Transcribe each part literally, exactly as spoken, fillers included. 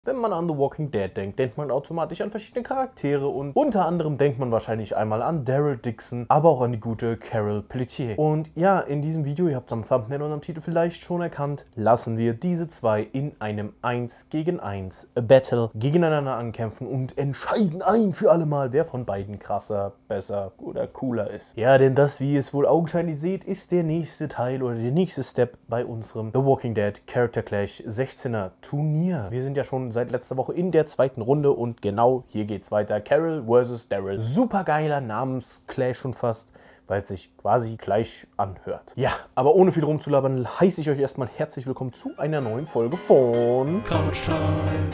Wenn man an The Walking Dead denkt, denkt man automatisch an verschiedene Charaktere und unter anderem denkt man wahrscheinlich einmal an Daryl Dixon, aber auch an die gute Carol Pelletier. Und ja, in diesem Video, ihr habt es am Thumbnail und am Titel vielleicht schon erkannt, lassen wir diese zwei in einem eins gegen eins Battle gegeneinander ankämpfen und entscheiden ein für alle Mal, wer von beiden krasser, besser oder cooler ist. Ja, denn das, wie ihr es wohl augenscheinlich seht, ist der nächste Teil oder der nächste Step bei unserem The Walking Dead Character Clash sechzehner Turnier. Wir sind ja schon seit letzter Woche in der zweiten Runde und genau hier geht's weiter. Carol versus Daryl. Super geiler Namensclash schon fast, weil es sich quasi gleich anhört. Ja, aber ohne viel rumzulabern, heiße ich euch erstmal herzlich willkommen zu einer neuen Folge von Couch Time.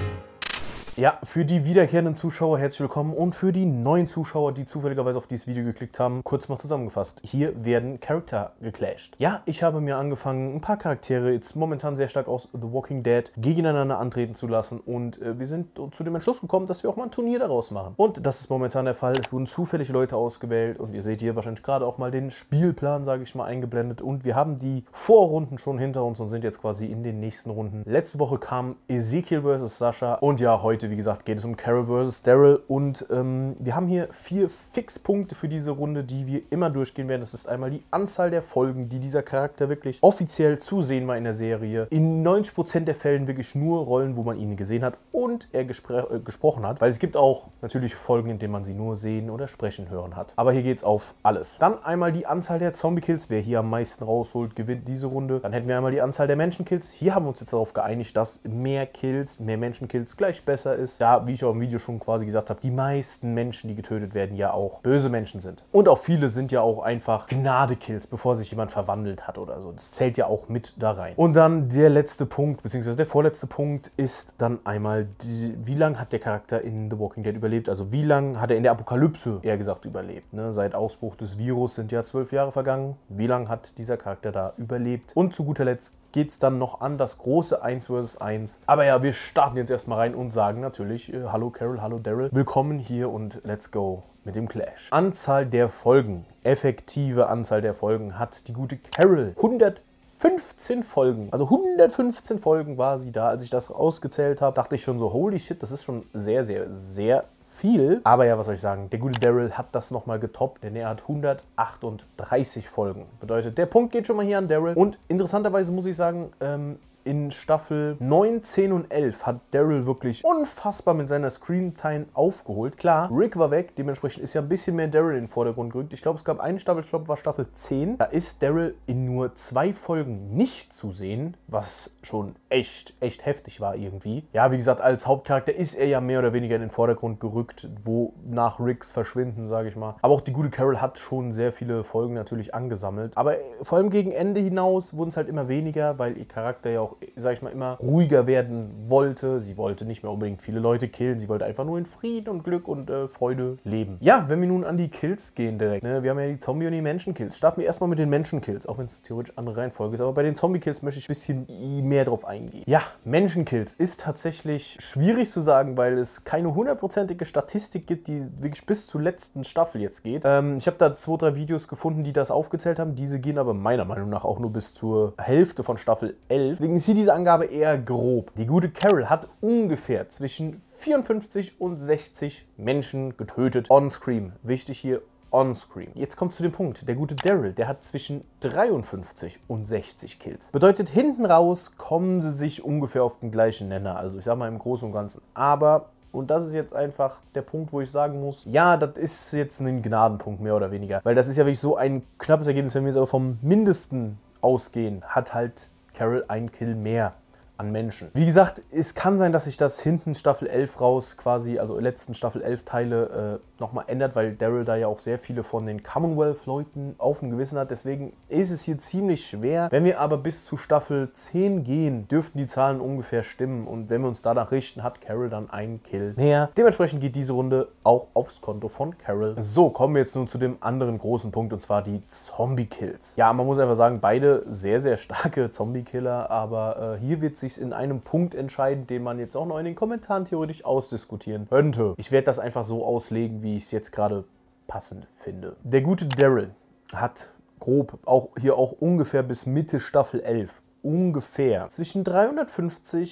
Ja, für die wiederkehrenden Zuschauer herzlich willkommen und für die neuen Zuschauer, die zufälligerweise auf dieses Video geklickt haben, kurz mal zusammengefasst. Hier werden Charakter geclasht. Ja, ich habe mir angefangen, ein paar Charaktere jetzt momentan sehr stark aus The Walking Dead gegeneinander antreten zu lassen und äh, wir sind zu dem Entschluss gekommen, dass wir auch mal ein Turnier daraus machen. Und das ist momentan der Fall. Es wurden zufällig Leute ausgewählt und ihr seht hier wahrscheinlich gerade auch mal den Spielplan, sage ich mal, eingeblendet und wir haben die Vorrunden schon hinter uns und sind jetzt quasi in den nächsten Runden. Letzte Woche kam Ezekiel versus Sascha und ja, heute wie gesagt, geht es um Carol versus Daryl und ähm, wir haben hier vier Fixpunkte für diese Runde, die wir immer durchgehen werden. Das ist einmal die Anzahl der Folgen, die dieser Charakter wirklich offiziell zu sehen war in der Serie. In neunzig Prozent der Fällen wirklich nur Rollen, wo man ihn gesehen hat und er äh, gesprochen hat, weil es gibt auch natürlich Folgen, in denen man sie nur sehen oder sprechen hören hat. Aber hier geht es auf alles. Dann einmal die Anzahl der Zombie-Kills. Wer hier am meisten rausholt, gewinnt diese Runde. Dann hätten wir einmal die Anzahl der Menschen-Kills. Hier haben wir uns jetzt darauf geeinigt, dass mehr Kills, mehr Menschen-Kills gleich besser ist. Da, wie ich auch im Video schon quasi gesagt habe, die meisten Menschen, die getötet werden, ja auch böse Menschen sind. Und auch viele sind ja auch einfach Gnade-Kills, bevor sich jemand verwandelt hat oder so. Das zählt ja auch mit da rein. Und dann der letzte Punkt, beziehungsweise der vorletzte Punkt ist dann einmal, die, wie lange hat der Charakter in The Walking Dead überlebt? Also wie lange hat er in der Apokalypse, eher gesagt, überlebt? Ne? Seit Ausbruch des Virus sind ja zwölf Jahre vergangen. Wie lange hat dieser Charakter da überlebt? Und zu guter Letzt geht es dann noch an das große eins versus eins. Aber ja, wir starten jetzt erstmal rein und sagen natürlich, äh, hallo Carol, hallo Daryl, willkommen hier und let's go mit dem Clash. Anzahl der Folgen, effektive Anzahl der Folgen hat die gute Carol hundertfünfzehn Folgen. Also hundertfünfzehn Folgen war sie da. Als ich das ausgezählt habe, dachte ich schon so, holy shit, das ist schon sehr, sehr, sehr viel. Aber ja, was soll ich sagen, der gute Daryl hat das nochmal getoppt, denn er hat hundertachtunddreißig Folgen. Bedeutet, der Punkt geht schon mal hier an Daryl. Und interessanterweise muss ich sagen, ähm, in Staffel neun, zehn und elf hat Daryl wirklich unfassbar mit seiner Screentime aufgeholt. Klar, Rick war weg, dementsprechend ist ja ein bisschen mehr Daryl in den Vordergrund gerückt. Ich glaube, es gab eine Staffel, ich glaube, war Staffel zehn. Da ist Daryl in nur zwei Folgen nicht zu sehen, was schon echt, echt heftig war irgendwie. Ja, wie gesagt, als Hauptcharakter ist er ja mehr oder weniger in den Vordergrund gerückt, wo nach Ricks Verschwinden, sage ich mal. Aber auch die gute Carol hat schon sehr viele Folgen natürlich angesammelt. Aber vor allem gegen Ende hinaus wurden es halt immer weniger, weil ihr Charakter ja auch, sag ich mal, immer ruhiger werden wollte. Sie wollte nicht mehr unbedingt viele Leute killen. Sie wollte einfach nur in Frieden und Glück und äh, Freude leben. Ja, wenn wir nun an die Kills gehen direkt, ne? Wir haben ja die Zombie- und die Menschen-Kills. Starten wir erstmal mit den Menschen-Kills, auch wenn es theoretisch andere Reihenfolge ist. Aber bei den Zombie-Kills möchte ich ein bisschen mehr drauf eingehen. Ja, Menschen-Kills ist tatsächlich schwierig zu sagen, weil es keine hundertprozentige Statistik gibt, die wirklich bis zur letzten Staffel jetzt geht. Ähm, ich habe da zwei, drei Videos gefunden, die das aufgezählt haben. Diese gehen aber meiner Meinung nach auch nur bis zur Hälfte von Staffel elf. Deswegen ist hier diese Angabe eher grob. Die gute Carol hat ungefähr zwischen vierundfünfzig und sechzig Menschen getötet on-screen. Wichtig hier, on-screen. Jetzt kommt zu dem Punkt. Der gute Daryl, der hat zwischen dreiundfünfzig und sechzig Kills. Bedeutet, hinten raus kommen sie sich ungefähr auf den gleichen Nenner. Also ich sag mal im Großen und Ganzen. Aber, und das ist jetzt einfach der Punkt, wo ich sagen muss, ja, das ist jetzt ein Gnadenpunkt, mehr oder weniger. Weil das ist ja wirklich so ein knappes Ergebnis, wenn wir jetzt aber vom Mindesten ausgehen, hat halt Carol ein Kill mehr an Menschen. Wie gesagt, es kann sein, dass sich das hinten Staffel elf raus quasi, also letzten Staffel elf Teile äh, nochmal ändert, weil Daryl da ja auch sehr viele von den Commonwealth-Leuten auf dem Gewissen hat. Deswegen ist es hier ziemlich schwer. Wenn wir aber bis zu Staffel zehn gehen, dürften die Zahlen ungefähr stimmen. Und wenn wir uns danach richten, hat Carol dann einen Kill mehr. Dementsprechend geht diese Runde auch aufs Konto von Carol. So, kommen wir jetzt nun zu dem anderen großen Punkt, und zwar die Zombie-Kills. Ja, man muss einfach sagen, beide sehr, sehr starke Zombie-Killer, aber äh, hier wird sich in einem Punkt entscheiden, den man jetzt auch noch in den Kommentaren theoretisch ausdiskutieren könnte. Ich werde das einfach so auslegen, wie ich es jetzt gerade passend finde. Der gute Daryl hat grob auch hier auch ungefähr bis Mitte Staffel elf ungefähr zwischen dreihundertfünfzig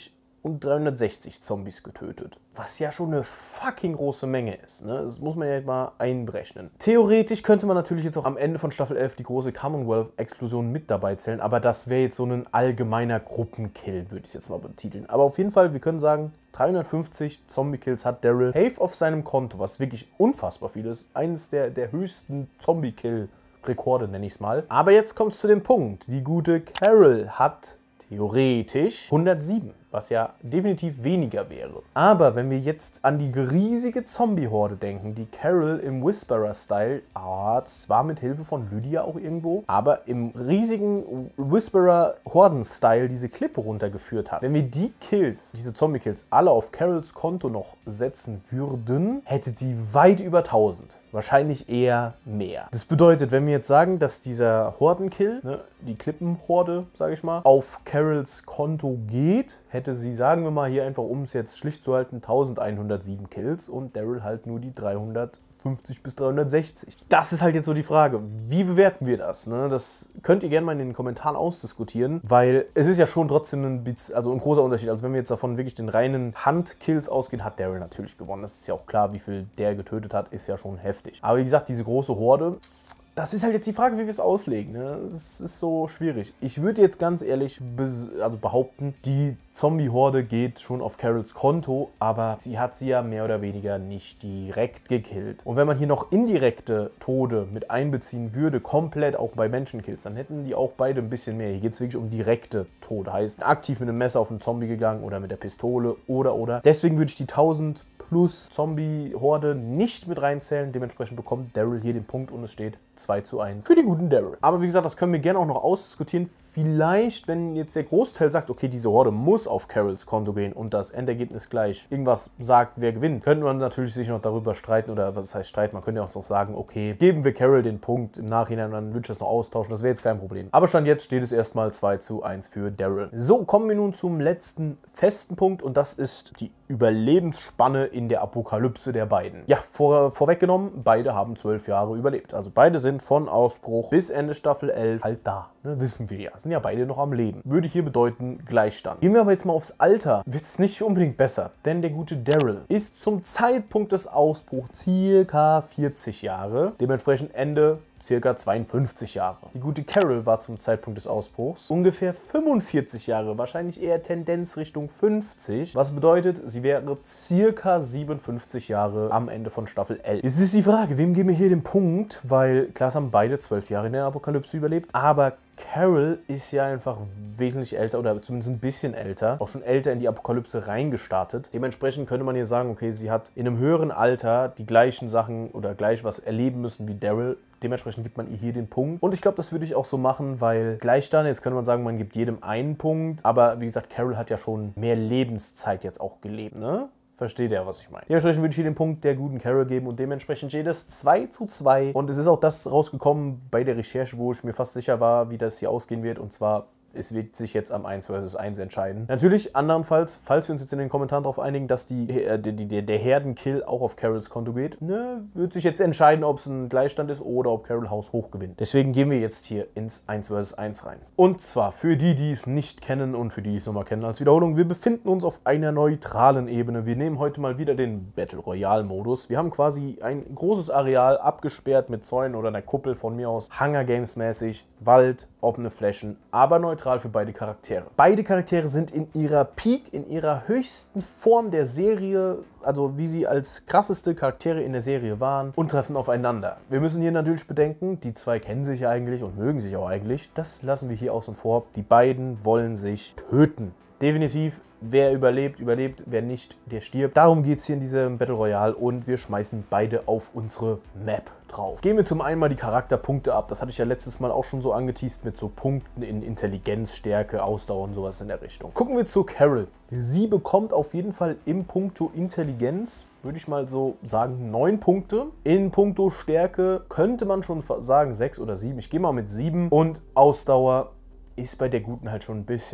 und dreihundertsechzig Zombies getötet. Was ja schon eine fucking große Menge ist, ne? Das muss man ja mal einberechnen. Theoretisch könnte man natürlich jetzt auch am Ende von Staffel elf die große Commonwealth-Explosion mit dabei zählen, aber das wäre jetzt so ein allgemeiner Gruppenkill, würde ich jetzt mal betiteln. Aber auf jeden Fall, wir können sagen, dreihundertfünfzig Zombie-Kills hat Daryl. Have auf seinem Konto, was wirklich unfassbar viel ist. Eines der, der höchsten Zombie-Kill-Rekorde, nenne ich es mal. Aber jetzt kommt es zu dem Punkt. Die gute Carol hat theoretisch hundertsieben, was ja definitiv weniger wäre. Aber wenn wir jetzt an die riesige Zombie-Horde denken, die Carol im Whisperer-Style, ah, zwar mit Hilfe von Lydia auch irgendwo, aber im riesigen Whisperer-Horden-Style diese Klippe runtergeführt hat. Wenn wir die Kills, diese Zombie-Kills, alle auf Carols Konto noch setzen würden, hätte die weit über tausend. Wahrscheinlich eher mehr. Das bedeutet, wenn wir jetzt sagen, dass dieser Hordenkill, ne, die Klippenhorde, sage ich mal, auf Carols Konto geht, hätte sie, sagen wir mal hier einfach, um es jetzt schlicht zu halten, elfhundertsieben Kills und Daryl halt nur die dreihundertfünfzig bis dreihundertsechzig. Das ist halt jetzt so die Frage, wie bewerten wir das? Ne? Das könnt ihr gerne mal in den Kommentaren ausdiskutieren, weil es ist ja schon trotzdem ein, also ein großer Unterschied. Also wenn wir jetzt davon wirklich den reinen Handkills ausgehen, hat Daryl natürlich gewonnen. Das ist ja auch klar, wie viel der getötet hat, ist ja schon heftig. Aber wie gesagt, diese große Horde, das ist halt jetzt die Frage, wie wir es auslegen. Ne? Das ist so schwierig. Ich würde jetzt ganz ehrlich also behaupten, die Zombie-Horde geht schon auf Carols Konto, aber sie hat sie ja mehr oder weniger nicht direkt gekillt. Und wenn man hier noch indirekte Tode mit einbeziehen würde, komplett auch bei Menschenkills, dann hätten die auch beide ein bisschen mehr. Hier geht es wirklich um direkte Tode. Heißt, aktiv mit einem Messer auf einen Zombie gegangen oder mit der Pistole oder oder. Deswegen würde ich die tausend plus Zombie-Horde nicht mit reinzählen. Dementsprechend bekommt Daryl hier den Punkt und es steht zwei zu eins für den guten Daryl. Aber wie gesagt, das können wir gerne auch noch ausdiskutieren. Vielleicht, wenn jetzt der Großteil sagt, okay, diese Horde muss auf Carols Konto gehen und das Endergebnis gleich irgendwas sagt, wer gewinnt, könnte man natürlich sich noch darüber streiten oder was heißt streiten, man könnte ja auch noch sagen, okay, geben wir Carol den Punkt im Nachhinein und dann würde ich das noch austauschen, das wäre jetzt kein Problem. Aber Stand jetzt steht es erstmal zwei zu eins für Daryl. So, kommen wir nun zum letzten festen Punkt und das ist die Überlebensspanne in der Apokalypse der beiden. Ja, vor, vorweggenommen, beide haben zwölf Jahre überlebt. Also beide sind von Ausbruch bis Ende Staffel elf halt da. Ne, wissen wir ja. Sind ja beide noch am Leben. Würde hier bedeuten Gleichstand. Gehen wir aber jetzt mal aufs Alter. Wird es nicht unbedingt besser. Denn der gute Daryl ist zum Zeitpunkt des Ausbruchs circa vierzig Jahre. Dementsprechend Ende circa zweiundfünfzig Jahre. Die gute Carol war zum Zeitpunkt des Ausbruchs ungefähr fünfundvierzig Jahre, wahrscheinlich eher Tendenz Richtung fünfzig, was bedeutet, sie wäre circa siebenundfünfzig Jahre am Ende von Staffel elf. Jetzt ist die Frage, wem geben wir hier den Punkt, weil klar, es haben beide zwölf Jahre in der Apokalypse überlebt, aber Carol ist ja einfach wesentlich älter oder zumindest ein bisschen älter, auch schon älter in die Apokalypse reingestartet. Dementsprechend könnte man hier sagen, okay, sie hat in einem höheren Alter die gleichen Sachen oder gleich was erleben müssen wie Daryl. Dementsprechend gibt man ihr hier den Punkt. Und ich glaube, das würde ich auch so machen, weil Gleichstand, jetzt könnte man sagen, man gibt jedem einen Punkt. Aber wie gesagt, Carol hat ja schon mehr Lebenszeit jetzt auch gelebt, ne? Versteht ihr, was ich meine? Dementsprechend würde ich hier den Punkt der guten Carol geben und dementsprechend steht es zwei zu zwei. Und es ist auch das rausgekommen bei der Recherche, wo ich mir fast sicher war, wie das hier ausgehen wird. Und zwar, es wird sich jetzt am eins versus eins entscheiden. Natürlich, andernfalls, falls wir uns jetzt in den Kommentaren darauf einigen, dass die, äh, die, die, der Herdenkill auch auf Carols Konto geht, ne, wird sich jetzt entscheiden, ob es ein Gleichstand ist oder ob Carol Haus hoch gewinnt. Deswegen gehen wir jetzt hier ins eins versus eins rein. Und zwar für die, die es nicht kennen und für die, die es nochmal kennen als Wiederholung, wir befinden uns auf einer neutralen Ebene. Wir nehmen heute mal wieder den Battle Royale Modus. Wir haben quasi ein großes Areal abgesperrt mit Zäunen oder einer Kuppel von mir aus, Hunger Games mäßig, Wald, offene Flächen, aber neutral für beide Charaktere. Beide Charaktere sind in ihrer Peak, in ihrer höchsten Form der Serie, also wie sie als krasseste Charaktere in der Serie waren und treffen aufeinander. Wir müssen hier natürlich bedenken, die zwei kennen sich eigentlich und mögen sich auch eigentlich. Das lassen wir hier außen vor. Die beiden wollen sich töten. Definitiv. Wer überlebt, überlebt. Wer nicht, der stirbt. Darum geht es hier in diesem Battle Royale und wir schmeißen beide auf unsere Map drauf. Gehen wir zum einen mal die Charakterpunkte ab. Das hatte ich ja letztes Mal auch schon so angeteased mit so Punkten in Intelligenz, Stärke, Ausdauer und sowas in der Richtung. Gucken wir zu Carol. Sie bekommt auf jeden Fall im Punkto Intelligenz, würde ich mal so sagen, neun Punkte. In puncto Stärke könnte man schon sagen sechs oder sieben. Ich gehe mal mit sieben. Und Ausdauer ist bei der Guten halt schon ein bisschen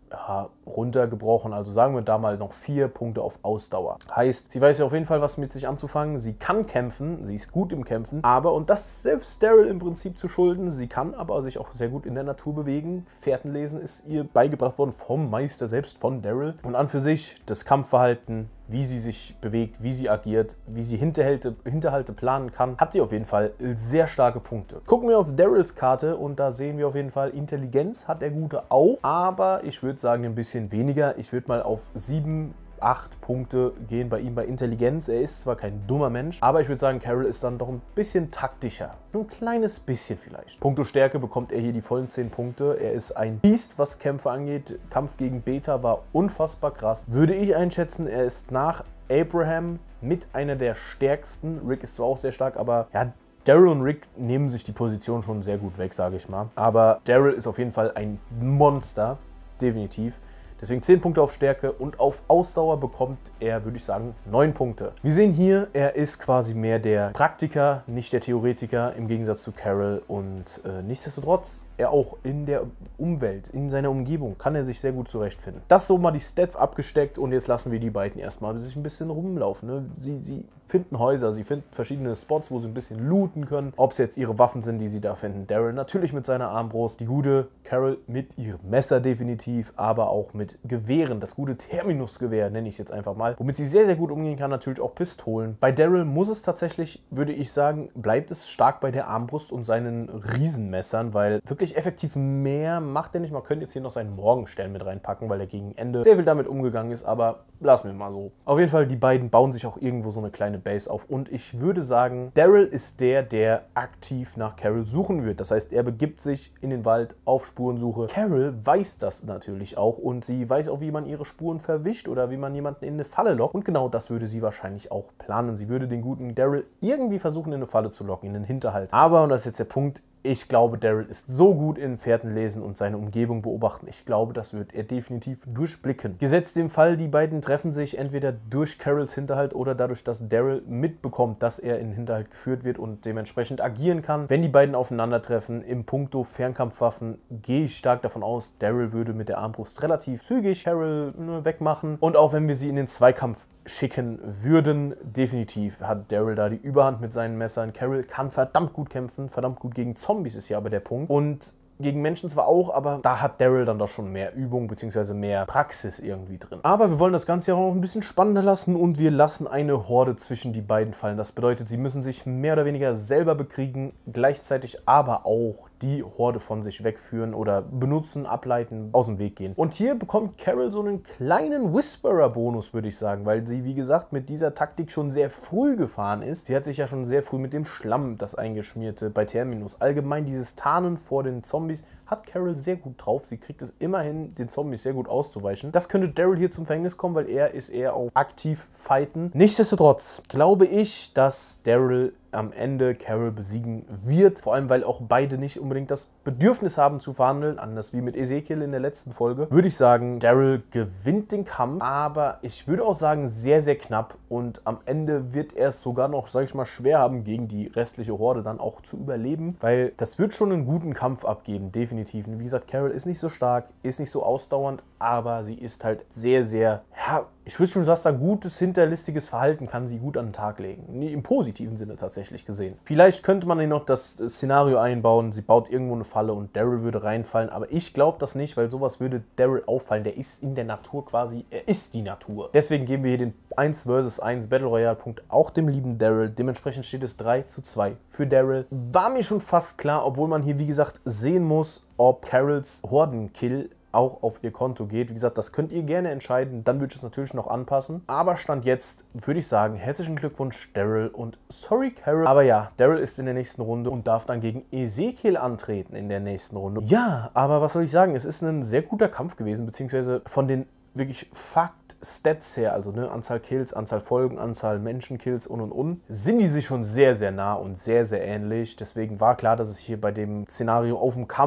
ja, runtergebrochen. Also sagen wir da mal noch vier Punkte auf Ausdauer. Heißt, sie weiß ja auf jeden Fall, was mit sich anzufangen. Sie kann kämpfen, sie ist gut im Kämpfen, aber, und das selbst Daryl im Prinzip zu schulden, sie kann aber sich auch sehr gut in der Natur bewegen. Fährtenlesen ist ihr beigebracht worden vom Meister selbst, von Daryl. Und an für sich das Kampfverhalten, wie sie sich bewegt, wie sie agiert, wie sie Hinterhalte, Hinterhalte planen kann, hat sie auf jeden Fall sehr starke Punkte. Gucken wir auf Daryls Karte und da sehen wir auf jeden Fall, Intelligenz hat der Gute auch, aber ich würde sagen ein bisschen weniger. Ich würde mal auf sieben, acht Punkte gehen bei ihm bei Intelligenz. Er ist zwar kein dummer Mensch, aber ich würde sagen, Carol ist dann doch ein bisschen taktischer. Nur ein kleines bisschen vielleicht. Punkto Stärke bekommt er hier die vollen zehn Punkte. Er ist ein Biest, was Kämpfe angeht. Kampf gegen Beta war unfassbar krass. Würde ich einschätzen, er ist nach Abraham mit einer der stärksten. Rick ist zwar auch sehr stark, aber ja, Daryl und Rick nehmen sich die Position schon sehr gut weg, sage ich mal. Aber Daryl ist auf jeden Fall ein Monster, definitiv. Deswegen zehn Punkte auf Stärke und auf Ausdauer bekommt er, würde ich sagen, neun Punkte. Wir sehen hier, er ist quasi mehr der Praktiker, nicht der Theoretiker, im Gegensatz zu Carol. Und äh, nichtsdestotrotz, er auch in der Umwelt, in seiner Umgebung, kann er sich sehr gut zurechtfinden. Das so mal die Stats abgesteckt und jetzt lassen wir die beiden erstmal sich ein bisschen rumlaufen. Ne? Sie, sie finden Häuser, sie finden verschiedene Spots, wo sie ein bisschen looten können. Ob es jetzt ihre Waffen sind, die sie da finden. Daryl natürlich mit seiner Armbrust, die gute Carol mit ihrem Messer definitiv, aber auch mit Gewehren, das gute Terminus-Gewehr nenne ich es jetzt einfach mal, womit sie sehr, sehr gut umgehen kann, natürlich auch Pistolen. Bei Daryl muss es tatsächlich, würde ich sagen, bleibt es stark bei der Armbrust und seinen Riesenmessern, weil wirklich effektiv mehr macht er nicht. Man könnte jetzt hier noch seinen Morgenstern mit reinpacken, weil er gegen Ende sehr viel damit umgegangen ist, aber lassen wir mal so. Auf jeden Fall, die beiden bauen sich auch irgendwo so eine kleine Base auf und ich würde sagen, Daryl ist der, der aktiv nach Carol suchen wird. Das heißt, er begibt sich in den Wald auf Spurensuche. Carol weiß das natürlich auch und sie weiß auch, wie man ihre Spuren verwischt oder wie man jemanden in eine Falle lockt. Und genau das würde sie wahrscheinlich auch planen. Sie würde den guten Daryl irgendwie versuchen, in eine Falle zu locken, in den Hinterhalt. Aber, und das ist jetzt der Punkt, ich glaube, Daryl ist so gut in Fährtenlesen und seine Umgebung beobachten. Ich glaube, das wird er definitiv durchblicken. Gesetzt dem Fall, die beiden treffen sich entweder durch Carols Hinterhalt oder dadurch, dass Daryl mitbekommt, dass er in den Hinterhalt geführt wird und dementsprechend agieren kann. Wenn die beiden aufeinandertreffen im Punkto Fernkampfwaffen, gehe ich stark davon aus, Daryl würde mit der Armbrust relativ zügig Carol ne, wegmachen. Und auch wenn wir sie in den Zweikampf schicken würden, definitiv hat Daryl da die Überhand mit seinen Messern. Carol kann verdammt gut kämpfen, verdammt gut gegen Zombies ist ja aber der Punkt. Und gegen Menschen zwar auch, aber da hat Daryl dann doch schon mehr Übung bzw. mehr Praxis irgendwie drin. Aber wir wollen das Ganze ja auch noch ein bisschen spannender lassen und wir lassen eine Horde zwischen die beiden fallen. Das bedeutet, sie müssen sich mehr oder weniger selber bekriegen, gleichzeitig aber auch die Horde von sich wegführen oder benutzen, ableiten, aus dem Weg gehen. Und hier bekommt Carol so einen kleinen Whisperer-Bonus, würde ich sagen, weil sie, wie gesagt, mit dieser Taktik schon sehr früh gefahren ist. Sie hat sich ja schon sehr früh mit dem Schlamm, das eingeschmierte, bei Terminus. Allgemein dieses Tarnen vor den Zombies hat Carol sehr gut drauf. Sie kriegt es immerhin, den Zombies sehr gut auszuweichen. Das könnte Daryl hier zum Verhängnis kommen, weil er ist eher auf aktiv fighten. Nichtsdestotrotz glaube ich, dass Daryl am Ende Carol besiegen wird. Vor allem, weil auch beide nicht unbedingt das Bedürfnis haben zu verhandeln. Anders wie mit Ezekiel in der letzten Folge. Würde ich sagen, Daryl gewinnt den Kampf. Aber ich würde auch sagen, sehr, sehr knapp. Und am Ende wird er es sogar noch, sage ich mal, schwer haben, gegen die restliche Horde dann auch zu überleben. Weil das wird schon einen guten Kampf abgeben, definitiv. Und wie gesagt, Carol ist nicht so stark, ist nicht so ausdauernd, aber sie ist halt sehr, sehr, ja, ich würde schon sagen, gutes, hinterlistiges Verhalten kann sie gut an den Tag legen. Nee, im positiven Sinne tatsächlich gesehen. Vielleicht könnte man hier noch das Szenario einbauen, sie baut irgendwo eine Falle und Daryl würde reinfallen, aber ich glaube das nicht, weil sowas würde Daryl auffallen. Der ist in der Natur quasi, er ist die Natur. Deswegen geben wir hier den eins versus eins Battle Royale Punkt auch dem lieben Daryl. Dementsprechend steht es drei zu zwei für Daryl. War mir schon fast klar, obwohl man hier, wie gesagt, sehen muss, ob Carols Hordenkill auch auf ihr Konto geht. Wie gesagt, das könnt ihr gerne entscheiden, dann würde ich es natürlich noch anpassen. Aber Stand jetzt würde ich sagen, herzlichen Glückwunsch Daryl und sorry Carol. Aber ja, Daryl ist in der nächsten Runde und darf dann gegen Ezekiel antreten in der nächsten Runde. Ja, aber was soll ich sagen, es ist ein sehr guter Kampf gewesen, beziehungsweise von den wirklich Fakt-Stats her, also ne, Anzahl Kills, Anzahl Folgen, Anzahl Menschenkills und und und, sind die sich schon sehr, sehr nah und sehr, sehr ähnlich. Deswegen war klar, dass es hier bei dem Szenario auf dem Kampf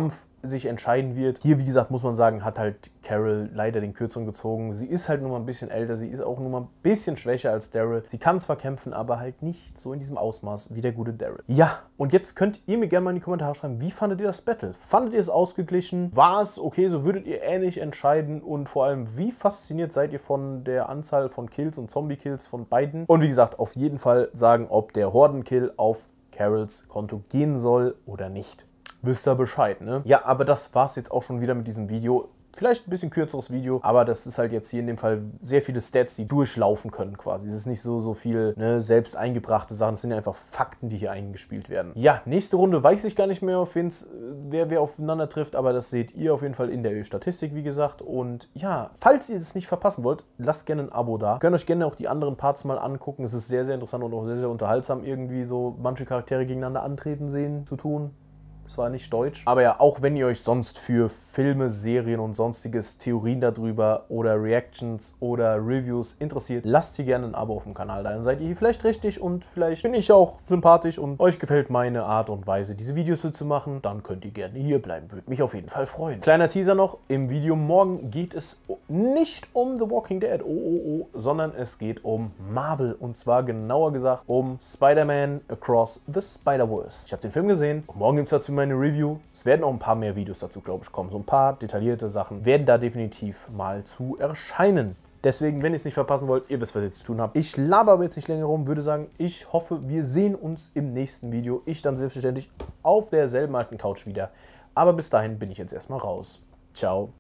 sich entscheiden wird. Hier, wie gesagt, muss man sagen, hat halt Carol leider den Kürzeren gezogen. Sie ist halt nur mal ein bisschen älter, sie ist auch nur mal ein bisschen schwächer als Daryl. Sie kann zwar kämpfen, aber halt nicht so in diesem Ausmaß wie der gute Daryl. Ja, und jetzt könnt ihr mir gerne mal in die Kommentare schreiben, wie fandet ihr das Battle? Fandet ihr es ausgeglichen? War es okay, so würdet ihr ähnlich entscheiden? Und vor allem, wie fasziniert seid ihr von der Anzahl von Kills und Zombie-Kills von beiden? Und wie gesagt, auf jeden Fall sagen, ob der Horden-Kill auf Carols Konto gehen soll oder nicht. Wisst ihr Bescheid, ne? Ja, aber das war's jetzt auch schon wieder mit diesem Video. Vielleicht ein bisschen kürzeres Video, aber das ist halt jetzt hier in dem Fall sehr viele Stats, die durchlaufen können quasi. Es ist nicht so, so viel ne, selbst eingebrachte Sachen, es sind ja einfach Fakten, die hier eingespielt werden. Ja, nächste Runde weiß ich gar nicht mehr, auf wen's, wer, wer aufeinander trifft, aber das seht ihr auf jeden Fall in der Statistik, wie gesagt. Und ja, falls ihr es nicht verpassen wollt, lasst gerne ein Abo da. Könnt euch gerne auch die anderen Parts mal angucken. Es ist sehr, sehr interessant und auch sehr, sehr unterhaltsam, irgendwie so manche Charaktere gegeneinander antreten sehen, zu tun. Das war nicht deutsch. Aber ja, auch wenn ihr euch sonst für Filme, Serien und sonstiges Theorien darüber oder Reactions oder Reviews interessiert, lasst hier gerne ein Abo auf dem Kanal da. Dann seid ihr hier vielleicht richtig und vielleicht bin ich auch sympathisch und euch gefällt meine Art und Weise, diese Videos zu machen. Dann könnt ihr gerne hier bleiben. Würde mich auf jeden Fall freuen. Kleiner Teaser noch. Im Video morgen geht es nicht um The Walking Dead, oh, oh, oh, sondern es geht um Marvel. Und zwar genauer gesagt um Spider-Man Across the Spider-Verse. Ich habe den Film gesehen und morgen gibt es dazu meine Review. Es werden auch ein paar mehr Videos dazu, glaube ich, kommen. So ein paar detaillierte Sachen werden da definitiv mal zu erscheinen. Deswegen, wenn ihr es nicht verpassen wollt, ihr wisst, was ihr zu tun habt. Ich laber aber jetzt nicht länger rum, würde sagen, ich hoffe, wir sehen uns im nächsten Video. Ich dann selbstverständlich auf derselben alten Couch wieder. Aber bis dahin bin ich jetzt erstmal raus. Ciao.